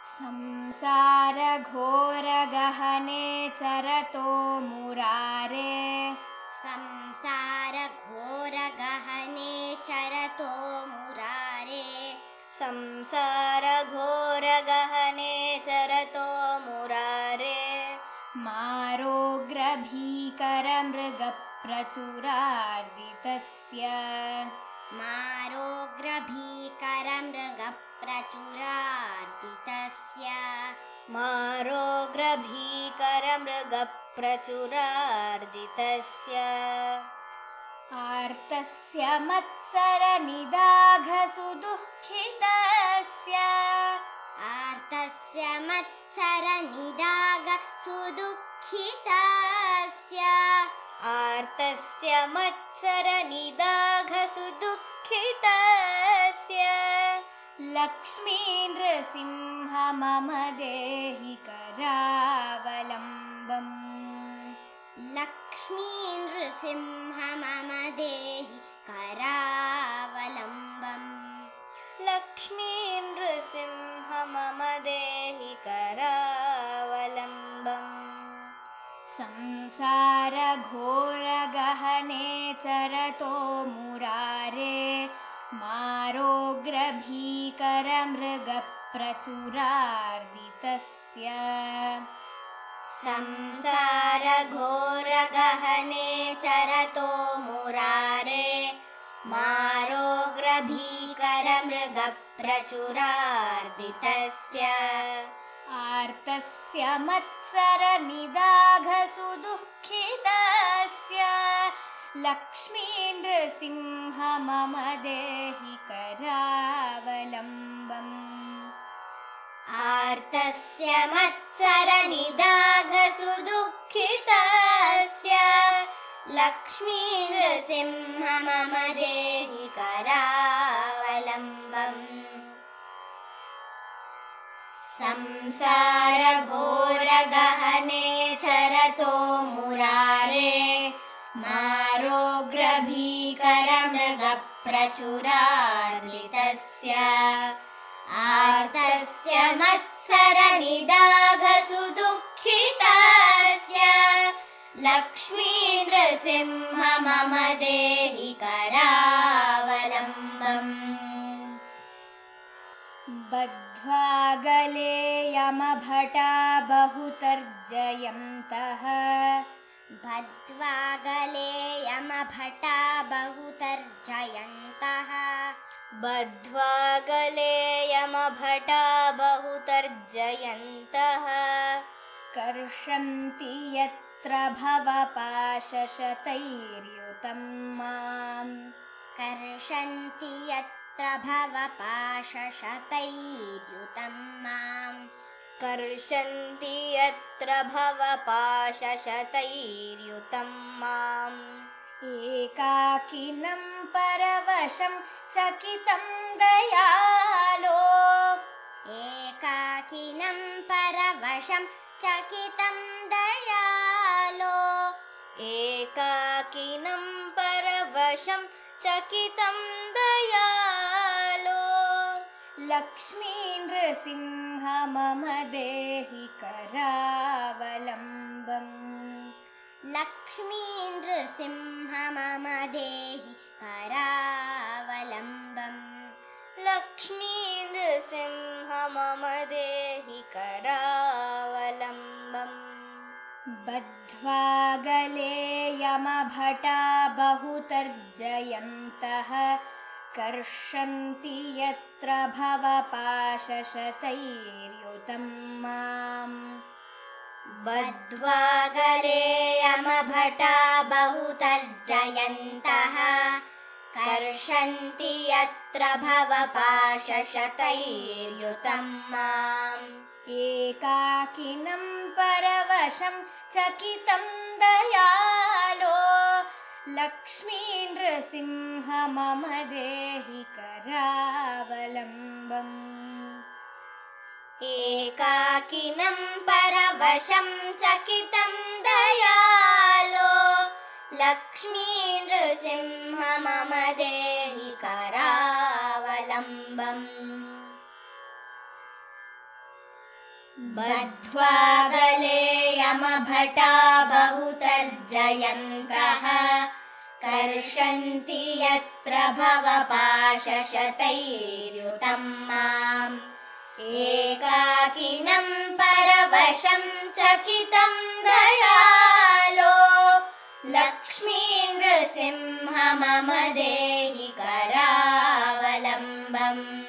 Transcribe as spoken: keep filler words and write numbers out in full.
संसारघोरगहने चरतो मुरारे संसारघोरगहने चरतो मुरारे संसारघोरगहने चरतो मुरारे मारोग्रभीकरमृगप्रचुरार्दितस्य मारोग्रभीकरमृगप्रचुरार्दितस्य मारोग्रभीकरमृगप्रचुरार्दितस्य ārtasya matsaranidāghasuduḥkhitasya ārtasya matsaranidāghasuduḥkhitasya ārtasya matsaranidāghasuduḥkhitasya lakṣmīnṛsiṃha mama dehi karāvalambam lakṣmīnṛsiṃha mama dehi karāvalambam lakṣmīnṛsiṃha mama dehi karāvalambam samsāraghoragahane carato murāre mārograbhīkaramṛgapracurārditasya samsāraghoragahane carato murāre mārograbhīkaramṛgapracurārditasya ārtasya matsaranidāghasuduḥkhitasya lakṣmīnṛsiṃha mama dehi karāvalambam ārtasya matsaranidāghasuduḥkhitasya lakṣmīnṛsiṃha mama dehi karāvalambam संसारघोरगहने चरतो मुरारे मारोग्रभीकरमृगप्रचुरार्दितस्य ārtasya matsaranidāghasuduḥkhitasya lakṣmīnṛsiṃha mama dehi karāvalambam बद्ध्वागले यमभटा बहुतर्जयन्तः बद्ध्वागले यमभटा बहुतर्जयन्तः बद्ध्वागले यमभटा बहुतर्जयन्तः कर्षन्ति यत्र भवपाशशतैर्युतं माम् कर्षन्ति यत्र भवपाशशतैर्युतं माम् कर्षन्ति यत्र भवपाशशतैर्युतं माम् एकाकिनं परवशं चकितं दयालो एकाकिनं परवशं चकितं दयालो एकाकिनं परवशं चकितं दयालो लक्ष्मीनृसिंह मम देहि करावलम्बम् लक्ष्मीनृसिंह मम देहि करावलम्बम् लक्ष्मीनृसिंह मम देहि करावलम्बम् बद्ध्वागले यमभटा बहुतर्जयन्तः कर्षन्ति यत्र भवपाशशतैर्युतं माम् बद्ध्वागले यमभटा बहुतर्जयन्तः कर्षन्ति यत्र भवपाशशतैर्युतं माम् एकाकिनं परवशं चकितं दयालो लक्ष्मीनृसिंह मम देहि करावलम्बम् एकाकिनं परवशं चकितं दयालो लक्ष्मीनृसिंह मम देहि करावलम्बम् बद्ध्वा गले यमभटा बहुतर्जयन्तः कर्षन्ति यत्र भवपाशशतैर्युतं माम् एकाकिनं परवशं चकितं दयालो लक्ष्मीनृसिंह मम देहि करावलम्बम्।